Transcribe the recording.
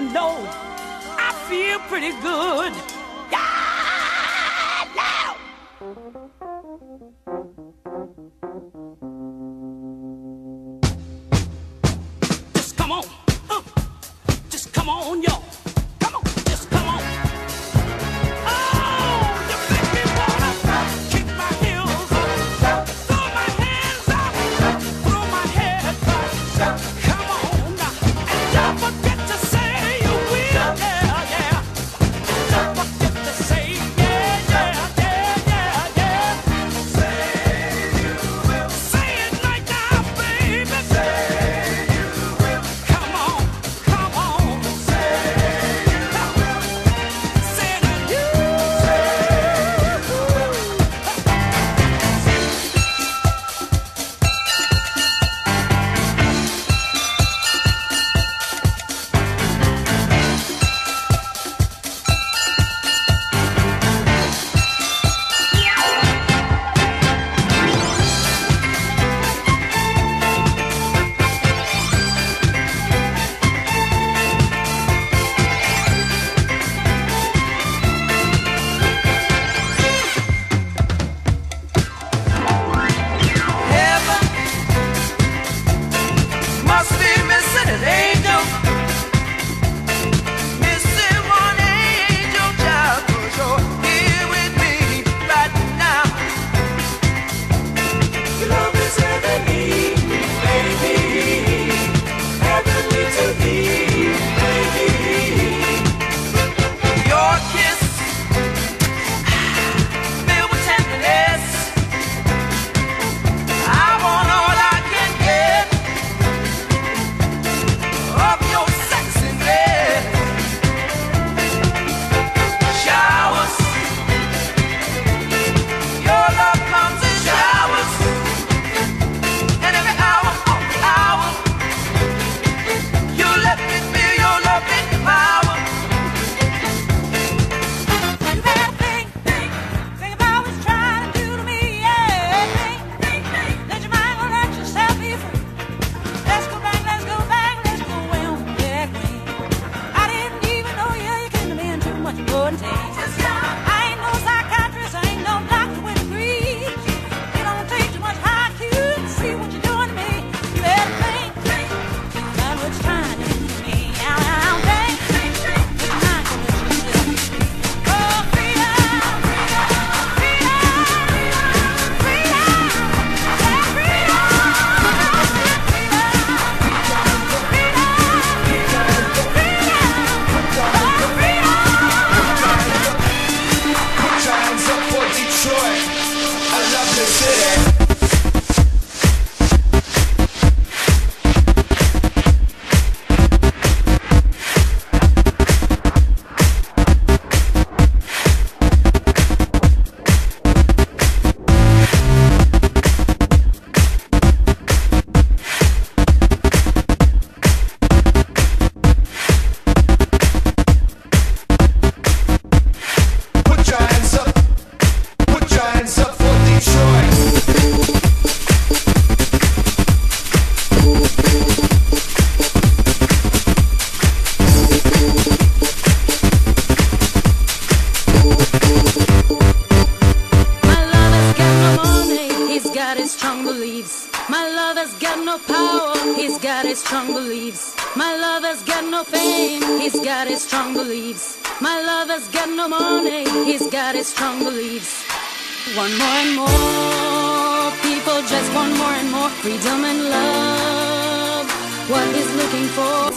know I feel pretty good. Yeah, now. Just come on. Just come on, y'all. Come on, just come on. Oh, you make me wanna kick my heels up, throw my hands up, throw my head back. Come on now, and don't forget to say you will, yeah, yeah. Don't forget to say, yeah, yeah, yeah, yeah, yeah. Say you will. Say it right now, baby. Say you will. Come on, come on. Say you will. Say that you heaven must be missing an angel, missing one angel child. 'Cause you're here with me right now. Your love is heavenly, baby, heavenly to me, baby. Your kiss filled with tenderness. I want all I can get of your sexiness. Showers, your love comes in showers, and every hour, you let me feel your loving power. You better think about what you're trying to do to me, yeah. Think, let your mind go, let yourself be free. Let's go back, let's go back, let's go way on back when I didn't even know you came to me in too much good taste. I ain't no psychiatrist, I ain't no doctor with degrees. It don't take too much IQ to see what you're doing to me. You better think about what you're trying to do to me. Now, think, let your mind go, let yourself be free. Oh, freedom, Put your hands up for Detroit. I love this city. Put your hands up. Put your hands up for Detroit. My lover's got no money, he's got his strong beliefs. My lover's got no power, he's got his strong beliefs. My lover's got no fame, he's got his strong beliefs. My lover's got no money, he's got his strong beliefs. One more and more, people just want more and more freedom and love. What he's looking for.